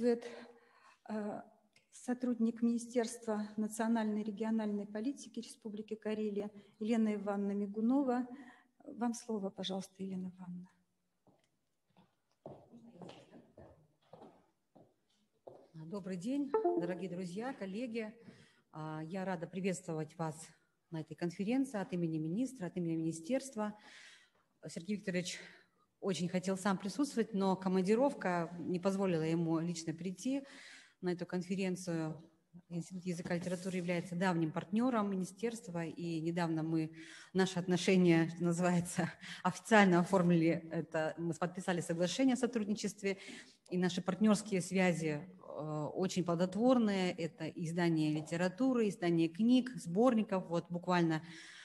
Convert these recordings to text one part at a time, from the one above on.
Сотрудник Министерства национальной и региональной политики Республики Карелия Елена Ивановна Мигунова. Вам слово, пожалуйста, Елена Ивановна. Добрый день, дорогие друзья, коллеги. Я рада приветствовать вас на этой конференции от имени министра, от имени министерства. Сергей Викторович очень хотел сам присутствовать, но командировка не позволила ему лично прийти на эту конференцию. Институт языка и литературы является давним партнером министерства, и недавно мы наши отношения, что называется, официально оформили это, мы подписали соглашение о сотрудничестве, и наши партнерские связи очень плодотворные. Это издание литературы, издание книг, сборников. Вот буквально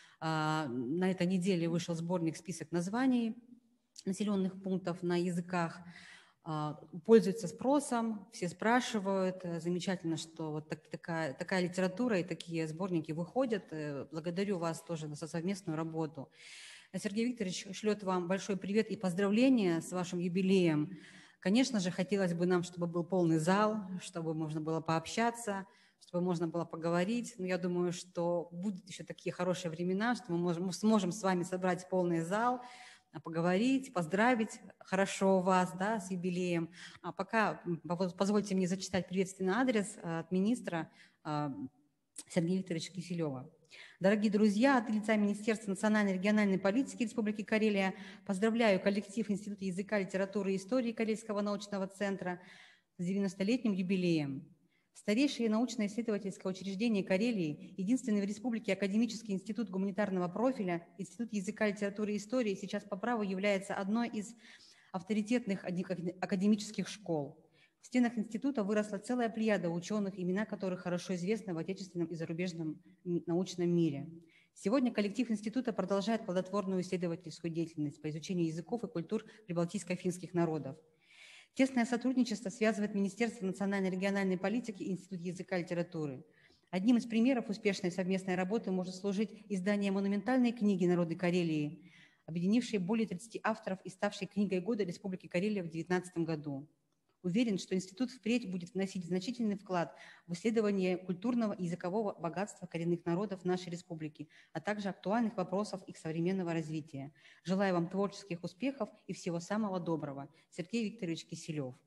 на этой неделе вышел сборник «Список названий населенных пунктов на языках». Пользуется спросом, все спрашивают. Замечательно, что вот такая литература и такие сборники выходят. Благодарю вас тоже за совместную работу. Сергей Викторович шлет вам большой привет и поздравления с вашим юбилеем. Конечно же, хотелось бы нам, чтобы был полный зал, чтобы можно было пообщаться, чтобы можно было поговорить. Но я думаю, что будут еще такие хорошие времена, что мы сможем с вами собрать полный зал, поговорить, поздравить хорошо вас, да, с юбилеем. А пока позвольте мне зачитать приветственный адрес от министра Сергея Викторовича Киселева. Дорогие друзья, от лица Министерства национальной и региональной политики Республики Карелия поздравляю коллектив Института языка, литературы и истории Карельского научного центра с 90-летним юбилеем. Старейшее научно-исследовательское учреждение Карелии, единственный в республике академический институт гуманитарного профиля, Институт языка, литературы и истории сейчас по праву является одной из авторитетных академических школ. В стенах института выросла целая плеяда ученых, имена которых хорошо известны в отечественном и зарубежном научном мире. Сегодня коллектив института продолжает плодотворную исследовательскую деятельность по изучению языков и культур прибалтийско-финских народов. Тесное сотрудничество связывает Министерство национальной и региональной политики и Институт языка и литературы. Одним из примеров успешной совместной работы может служить издание монументальной книги «Народы Карелии», объединившей более 30 авторов и ставшей книгой года Республики Карелия в 2019 году. Уверен, что институт впредь будет вносить значительный вклад в исследование культурного и языкового богатства коренных народов нашей республики, а также актуальных вопросов их современного развития. Желаю вам творческих успехов и всего самого доброго. Сергей Викторович Киселев.